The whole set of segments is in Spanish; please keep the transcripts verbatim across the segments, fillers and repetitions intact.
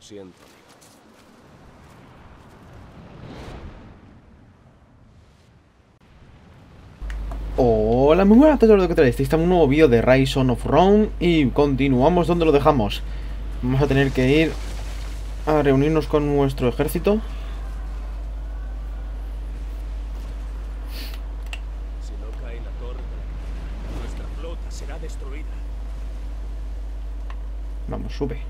siento, amigo. Hola, muy buenas a todos, ¿qué tal? Estamos en un nuevo vídeo de Rise of Rome y continuamos donde lo dejamos. Vamos a tener que ir a reunirnos con nuestro ejército. Si no cae la torre de la cadena, nuestra flota será destruida. Vamos, sube.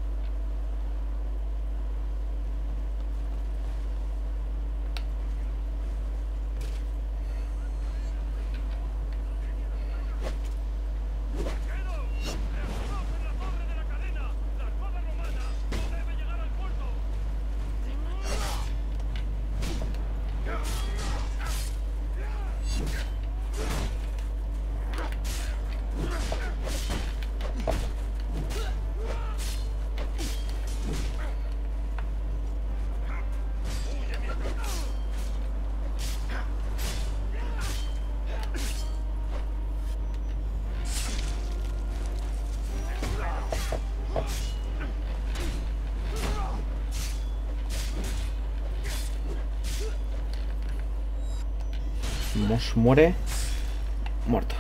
Vamos, muere. Muerto.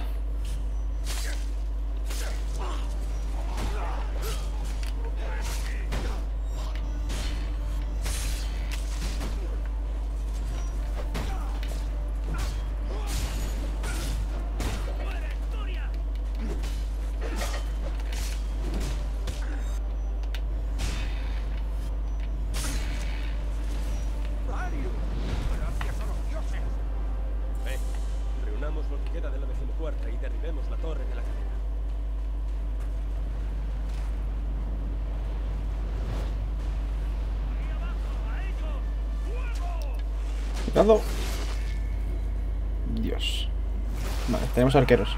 Ven, reunamos lo que queda de la decimocuarta y derribemos la torre de la cadena. Cuidado. Dios. Vale, tenemos arqueros.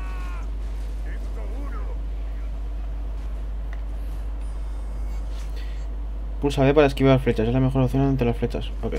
Pulsa B para esquivar flechas. Es la mejor opción ante las flechas. Ok.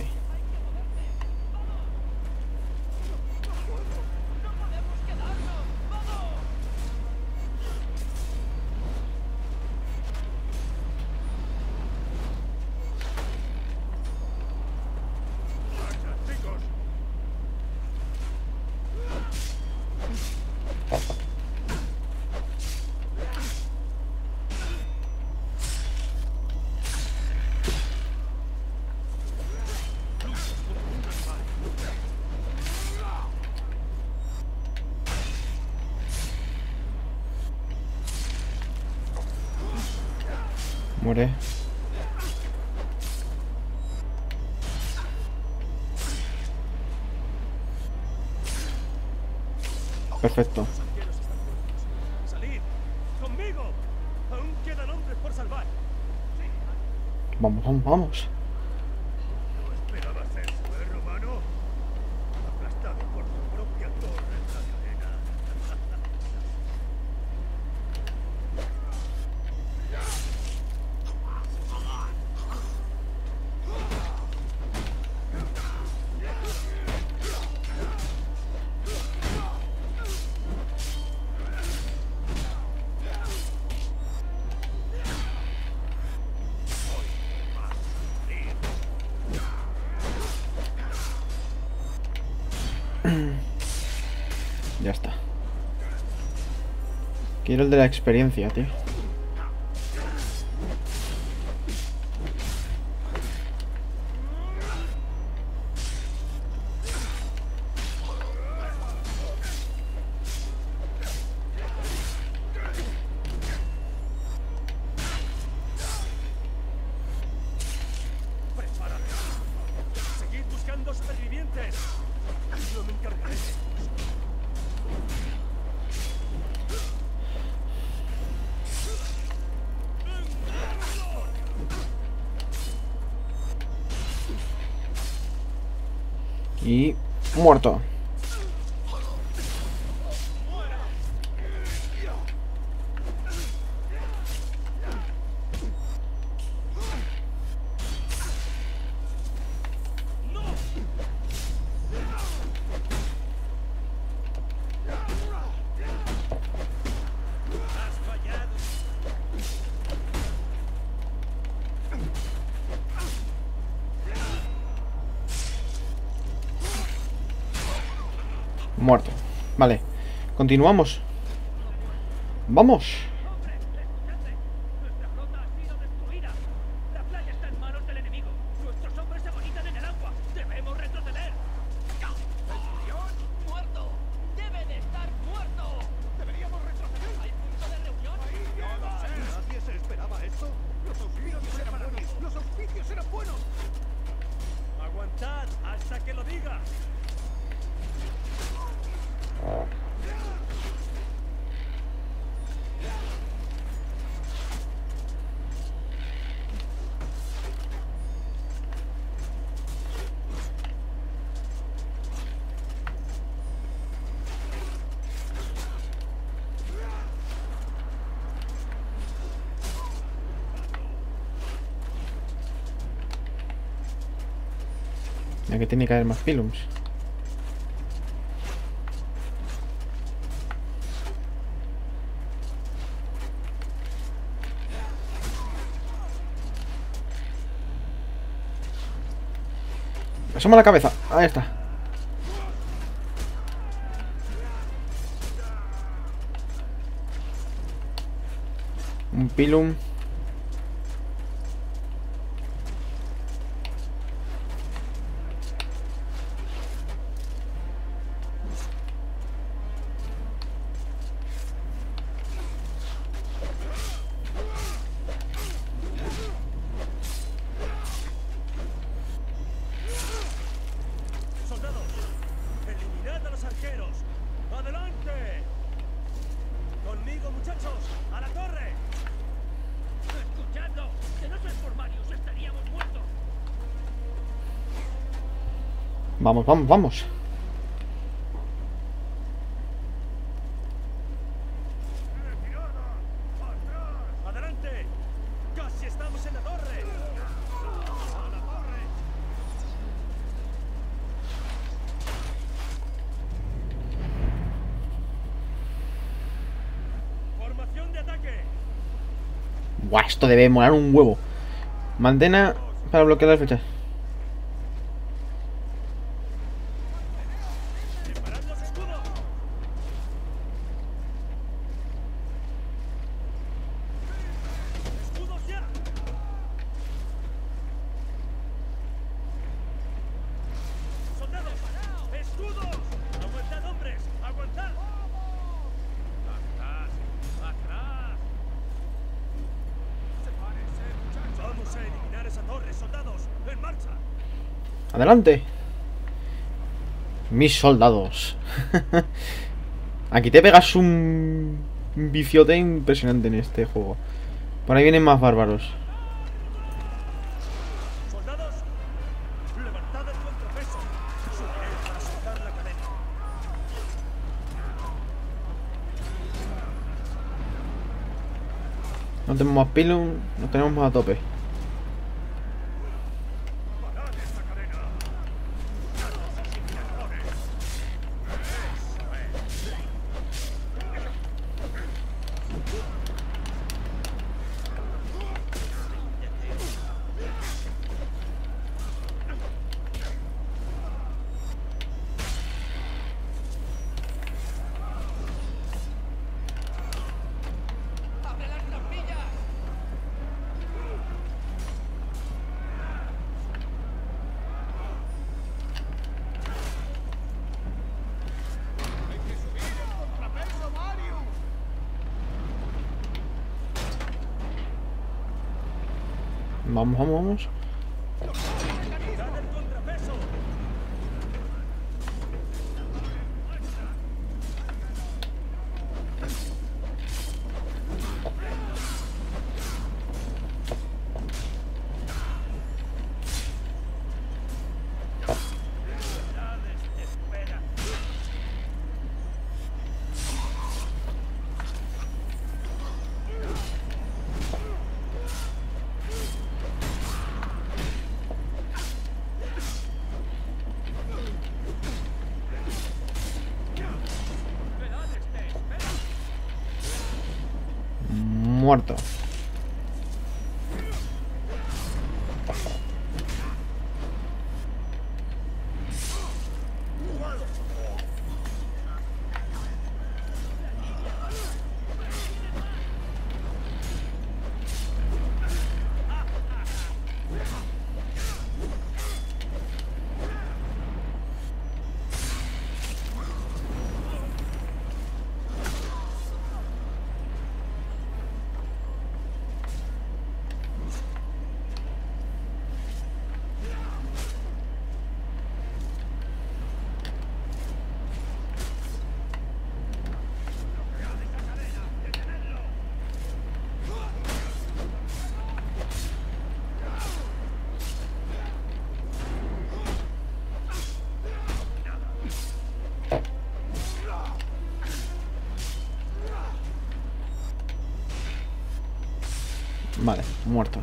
Muere. Perfecto. Los arqueros están muertos. ¡Salid! ¡Conmigo! Aún quedan hombres por salvar. Vamos, vamos, vamos. ¿No esperabas eso, eh, Romano? Aplastado por tu propia torre en la cadena. Ya está. Quiero el de la experiencia, tío. ¡Prepárate! ¡Seguid buscando supervivientes! Yo me encargaré. Y... muerto. Muerto. Vale. Continuamos. Vamos. ¡Hombre! ¡Escuchadme! Nuestra flota ha sido destruida. La playa está en manos del enemigo. Nuestros hombres se agonizan en el agua. Debemos retroceder. ¡Centurión! ¡Muerto! ¡Debe de estar muerto! ¡Deberíamos retroceder! ¿Hay punto de reunión? ¿Nadie se esperaba esto? Los auspicios eran buenos. Los auspicios eran buenos. Aguantad hasta que lo diga. Aquí tiene que haber más pilums. Asoma la cabeza. Ahí está. Un pilum. Soldados, eliminad a los arqueros. ¡Adelante! Conmigo, muchachos, a la torre. ¡Escuchadlo! ¡Que no sois por Marius! ¡Estaríamos muertos! Vamos, vamos, vamos. ¡Adelante! ¡Casi estamos en la torre! ¡A la torre! ¡Formación de ataque! Buah, esto debe molar un huevo. Mantena para bloquear las flechas. ¡Disparad los escudos! ¡Escudos ya! ¡Soldados! ¡Escudos! ¡Aguantad, hombres! ¡Aguantad! ¡Atrás! ¡Atrás! ¡Vamos a eliminar esa torre, soldados! ¡En marcha! Adelante. Mis soldados. Aquí te pegas un viciote impresionante en este juego. Por ahí vienen más bárbaros. ¡Soldados! ¡Levantad el contrapeso! ¡Subiré para soltar la cadena! No tenemos más pilum, nos tenemos más a tope. ¡Parad esa cadena! ¡Dados asimiladores! ¡Abre las trampillas! ¡Hay que subir el contrapeso, Marius! Vamos, vamos, vamos. ¡Dad el contrapeso! ¡Dales de espera! ¡Pedales de espera! Muerto. Vale, muerto.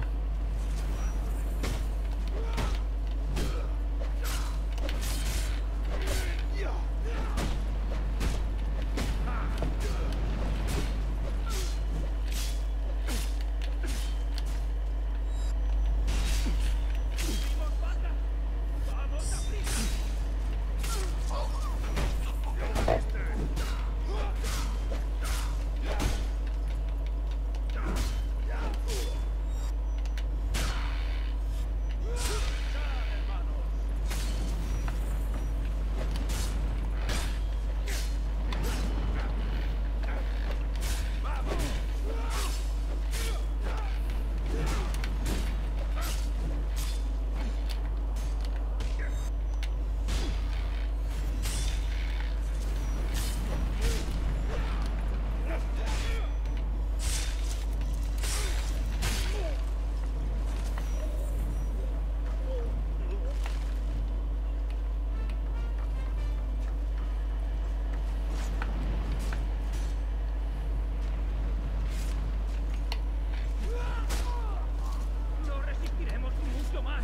No resistiremos mucho más.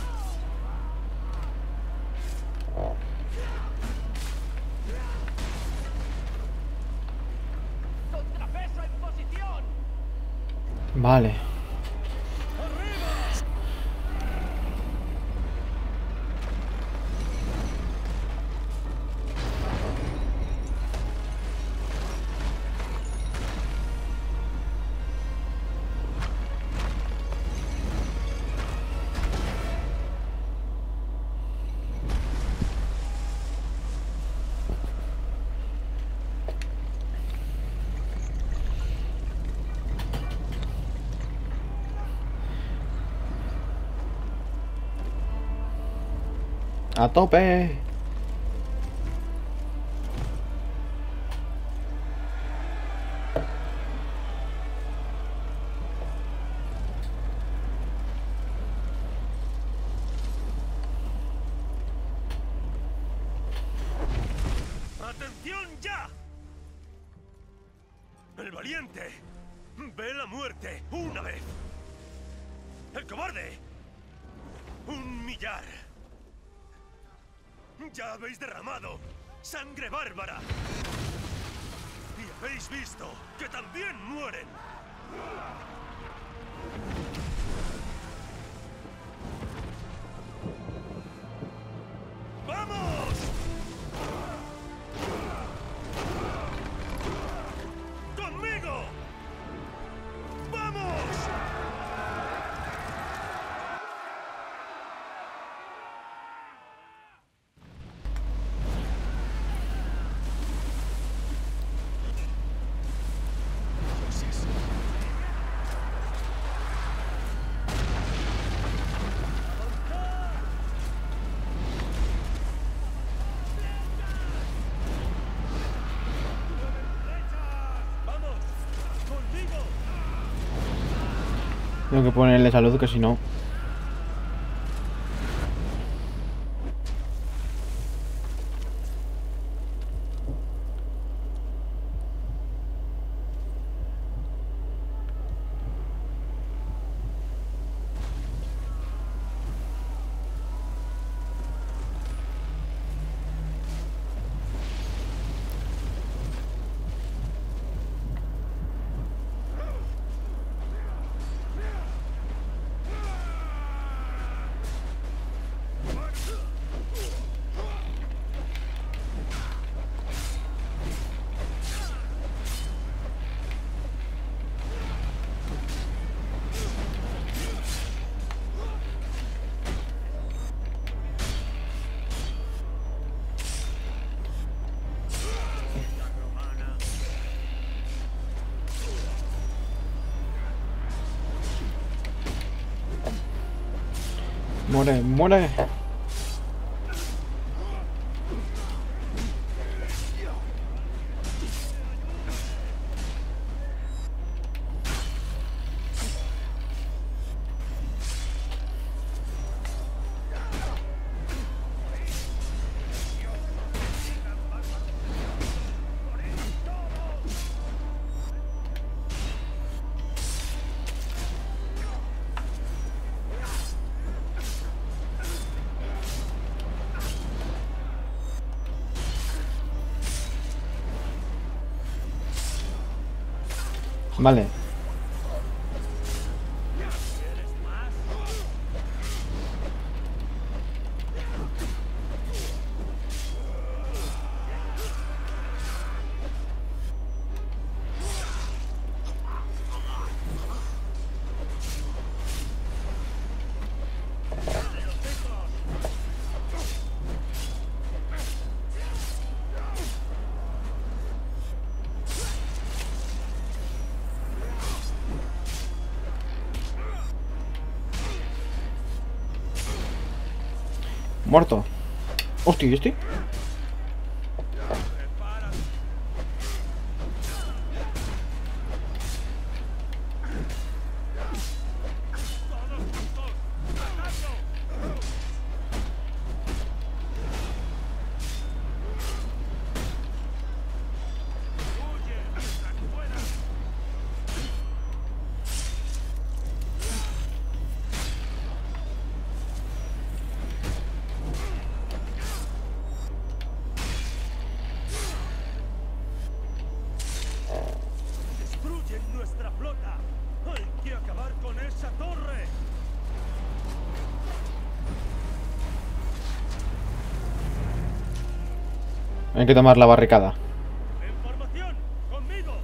Contrapeso en posición. Vale. A tope. ¡Atención ya! El valiente ve la muerte una vez. El cobarde un millar. Ya habéis derramado sangre bárbara. Y habéis visto que también mueren. ¡Vamos! ¡Conmigo! ¡Vamos! Tengo que ponerle salud, que si no... Muere, muere. Vale. Muerto. Hostia, ¿y este? ¡Destruyen nuestra flota! ¡Hay que acabar con esa torre! Hay que tomar la barricada. ¡En formación! ¡Conmigo!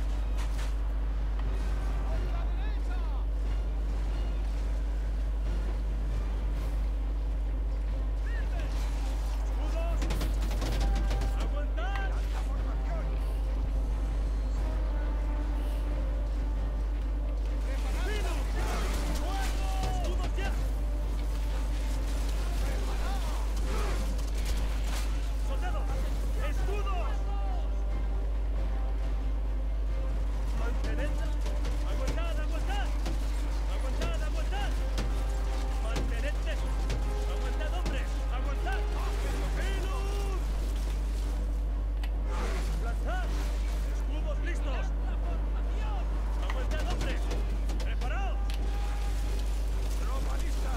¡Escudos! ¡Aguantad! ¡Escudos ya! ¡Soldados! ¡Escudos! ¡Mantened! ¡Aguantad, aguantad! ¡Aguantad, aguantad! ¡Mantened! ¡Aguantad, hombres! ¡Aguantad! ¡Venus! ¡Lanzad! ¡Escudos listos! ¡Aguantad, hombres! ¡Preparaos! ¡Tropa lista!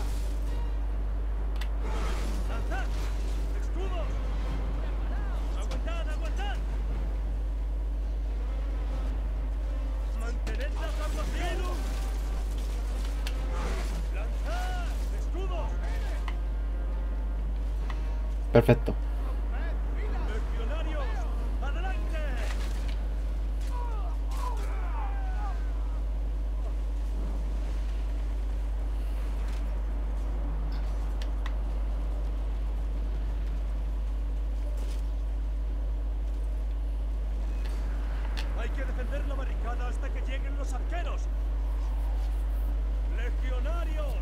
¡Lanzad! ¡Escudos! ¡Aguantad, aguantad! ¡Mantened la evacuación! ¡Lanzad! ¡Escudos! Perfecto. ¡Legionarios! ¡Adelante! Hay que defender la barricada hasta que lleguen los arqueros. ¡Legionarios!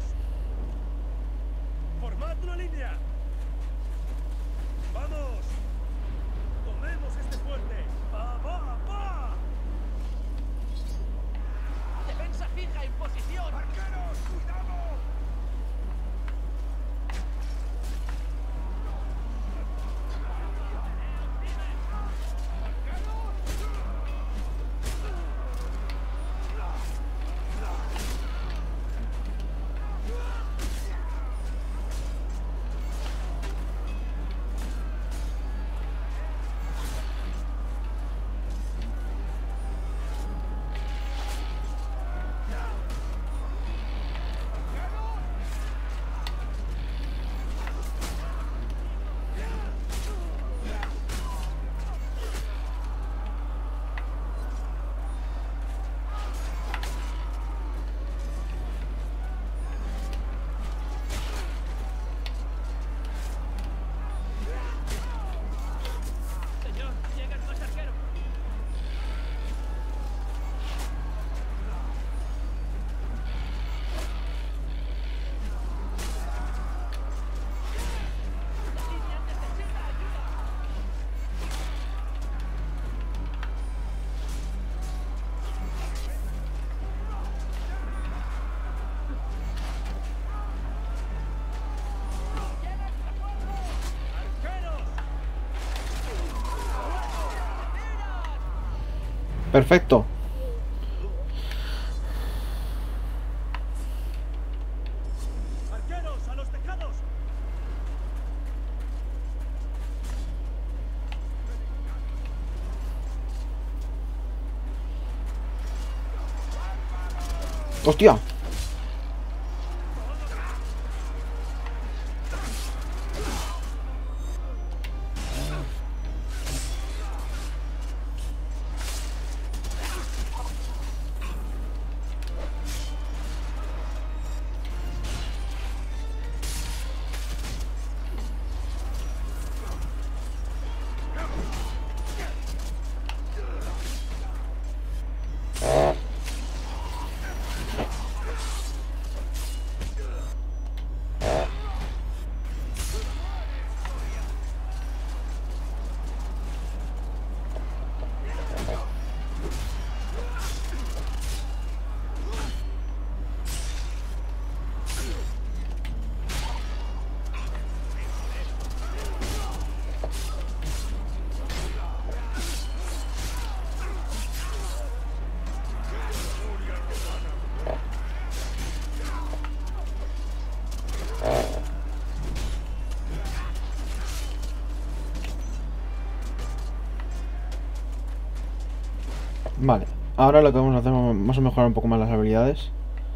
¡Formad una línea! ¡Vamos! ¡Tomemos este fuerte! ¡Va, va, va! Defensa fija en posición. ¡Arqueros, cuidado! Señor, llegan más arqueros. La línea necesita ayuda. ¡Arqueros! Perfecto. ¡Arqueros, a los tejados! ¡Hostia! Vale, ahora lo que vamos a hacer, vamos a mejorar un poco más las habilidades.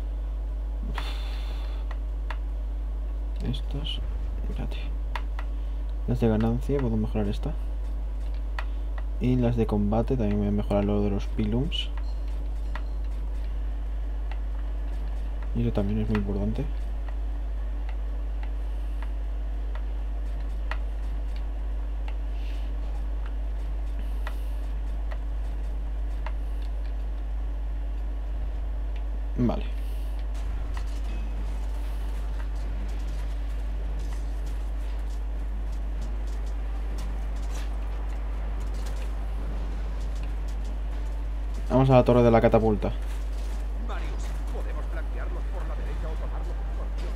Estos, espérate. Las de ganancia, puedo mejorar esta. Y las de combate, también voy a mejorar lo de los pilums. Y eso también es muy importante. Vale. Vamos a la torre de la catapulta. Marius, podemos flanquearlos por la derecha o tomarlos por Dios.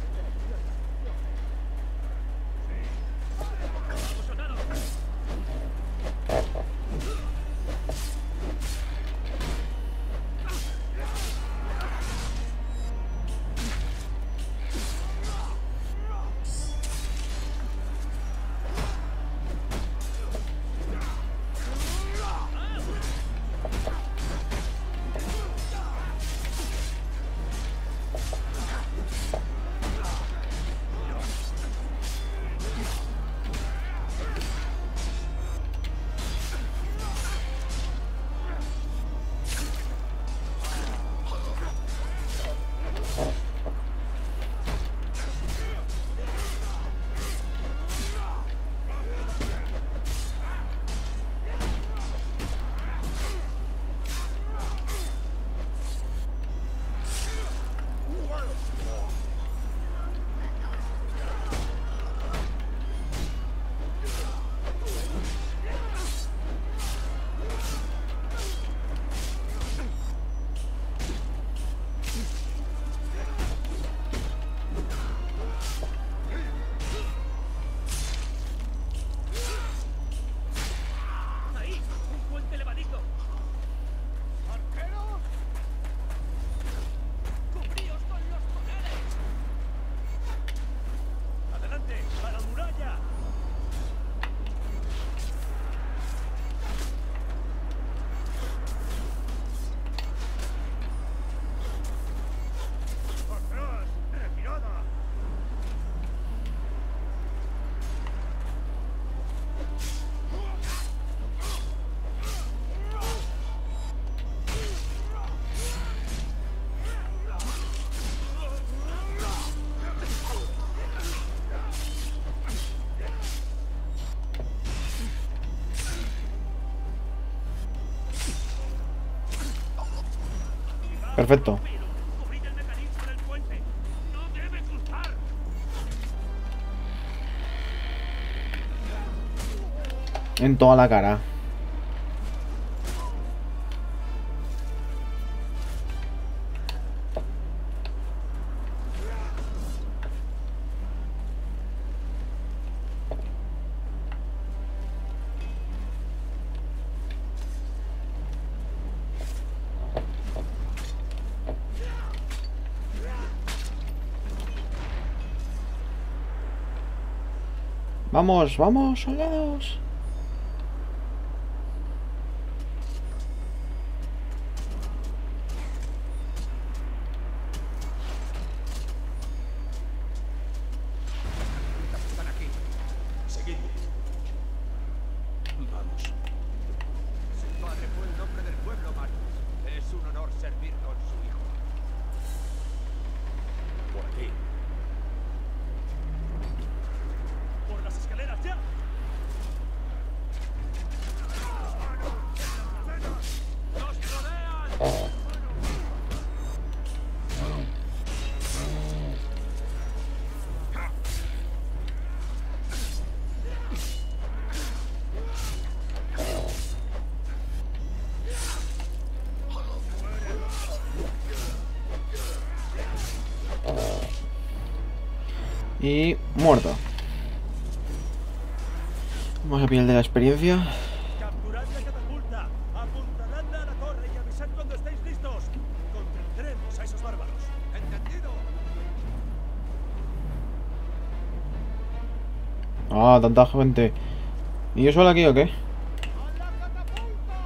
Perfecto. En toda la cara. Vamos, vamos, soldados. Y muerto. Vamos a pillar de la experiencia. Capturad la catapulta, apuntaladla a la torre y avisad cuando estéis listos. Contendremos a esos bárbaros. ¿Entendido? Ah, tanta gente. ¿Y yo solo aquí o qué? ¡A la catapulta!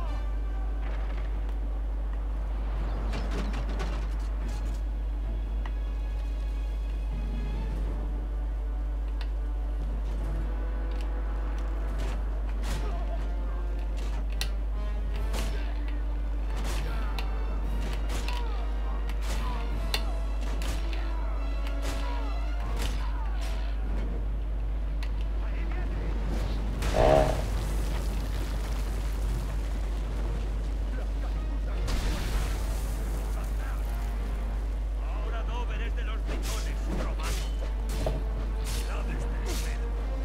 Ahora no veréis de los bricones, romanos. Dad este nivel.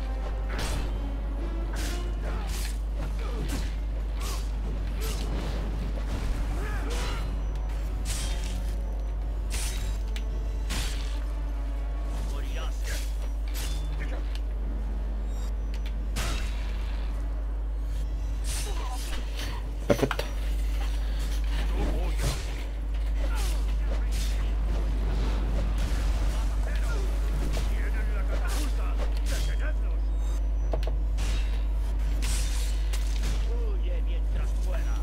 Morirás. Perfecto. Tienen la catapulta. ¡Detenedlos! Huye mientras puedas.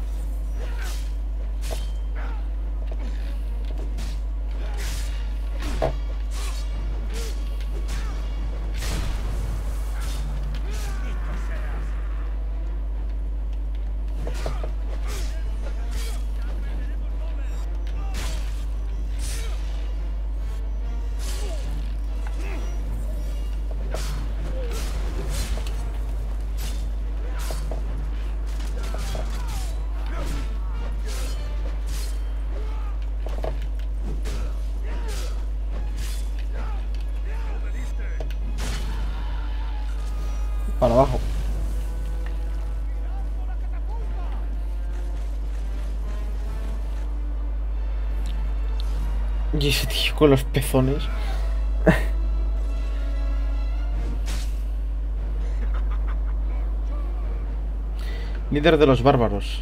Para abajo. Y ese tío con los pezones. Líder de los bárbaros.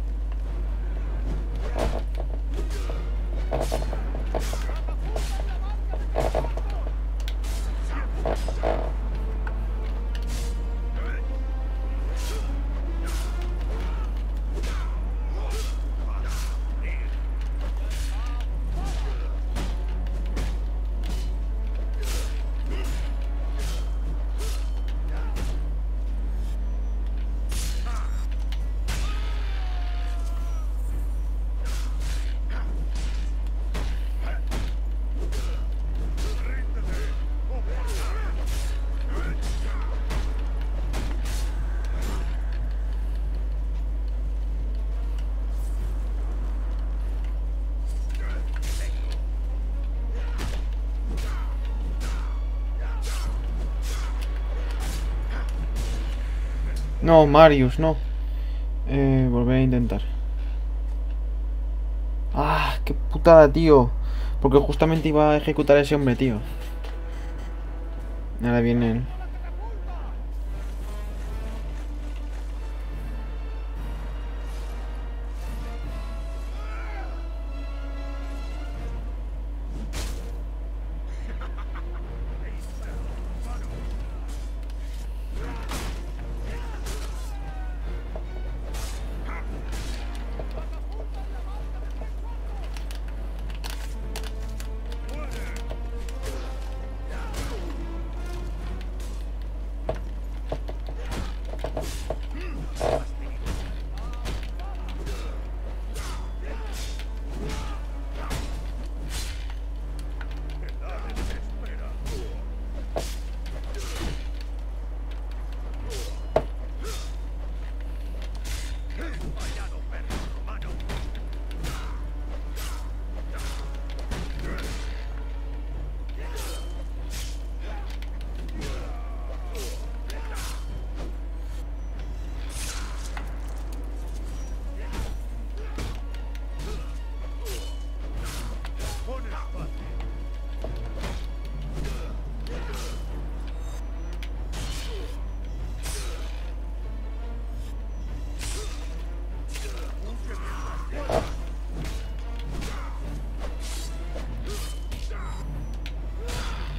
No, Marius, no. Eh, volver a intentar. Ah, qué putada, tío. Porque justamente iba a ejecutar a ese hombre, tío. Ahora viene él.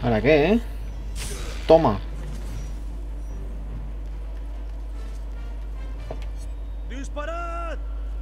¿Para qué, eh? Toma. ¡Disparad!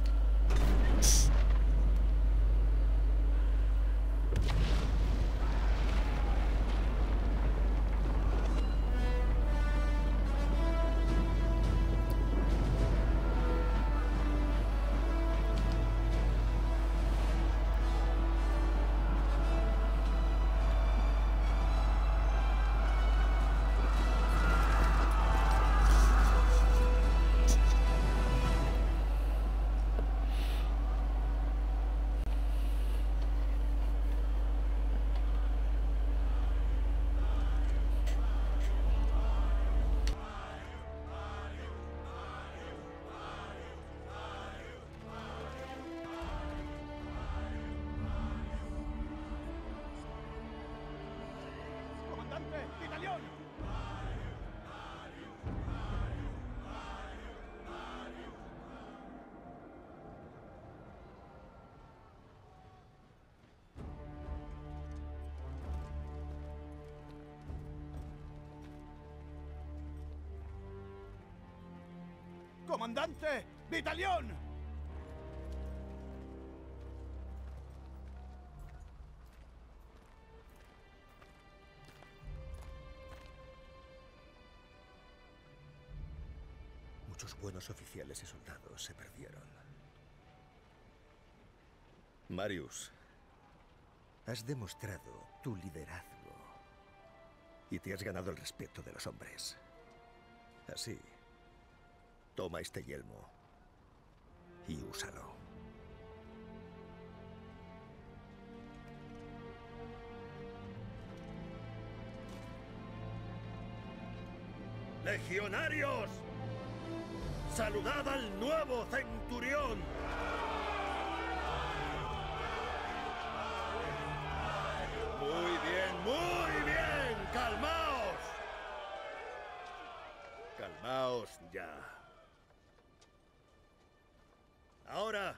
¡Comandante! ¡Vitalión! ¡Comandante! ¡Vitalión! Muchos buenos oficiales y soldados se perdieron. Marius, has demostrado tu liderazgo y te has ganado el respeto de los hombres. Así, toma este yelmo y úsalo. ¡Legionarios! ¡Saludad al nuevo centurión! Muy bien, muy bien. Calmaos. Calmaos ya. Ahora,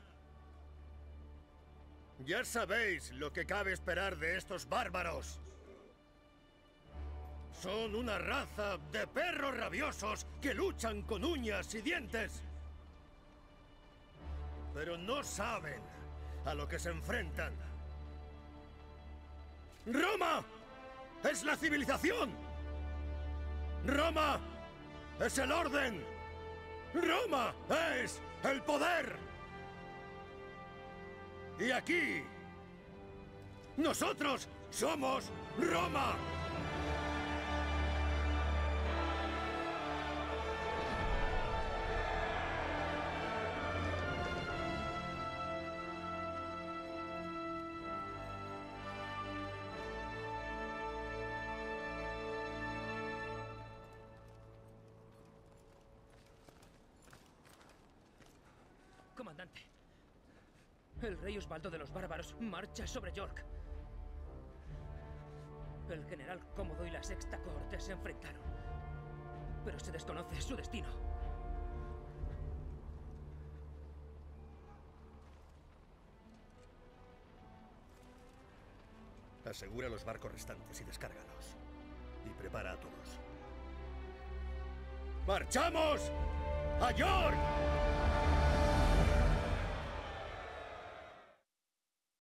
ya sabéis lo que cabe esperar de estos bárbaros. Son una raza de perros rabiosos que luchan con uñas y dientes. Pero no saben a lo que se enfrentan. ¡Roma es la civilización! ¡Roma es el orden! ¡Roma es el poder! Y aquí, nosotros somos Roma. Comandante, el rey Osvaldo de los Bárbaros marcha sobre York. El general Cómodo y la Sexta Cohorte se enfrentaron, pero se desconoce su destino. Asegura los barcos restantes y descárgalos. Y prepara a todos. ¡Marchamos! ¡A York!